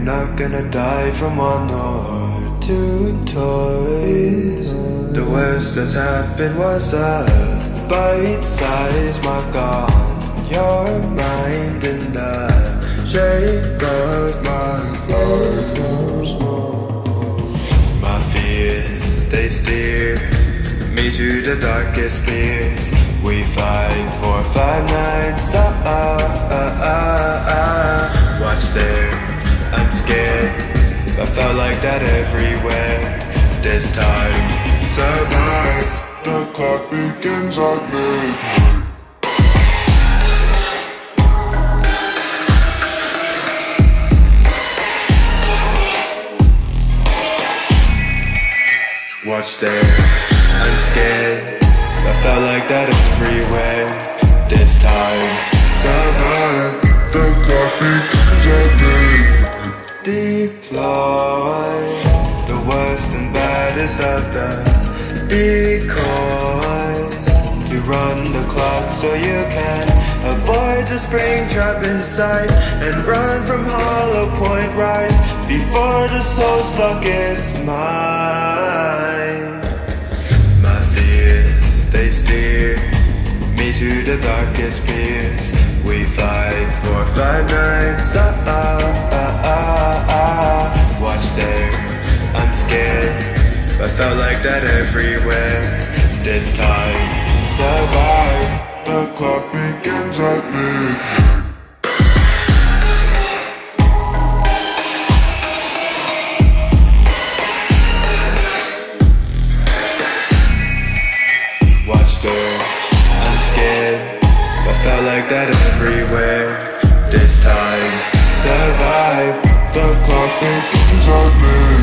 not gonna die from one or two toys. The worst that's happened was a bite-sized mark on your mind in the shape of my arms. My fears, they steer me to the darkest fears. We fight for 5 nights, watch there, I'm scared. I felt like that everywhere. This time, survive. The clock begins at midnight. Watch there, I'm scared. I felt like that everywhere. This time, survive. The clock begins at midnight. Deploy the worst and baddest of the decoys to run the clock so you can avoid the spring trap inside and run from Hollow Point Rise before the soul stuck is mine. My fears, they steer me to the darkest fears. We fight for 5 nights, watch there, I'm scared. I felt like that everywhere. This time, survive. The clock begins at midnight. Watch there, I'm scared. I felt like that everywhere. This time, survive. The clock begins at midnight.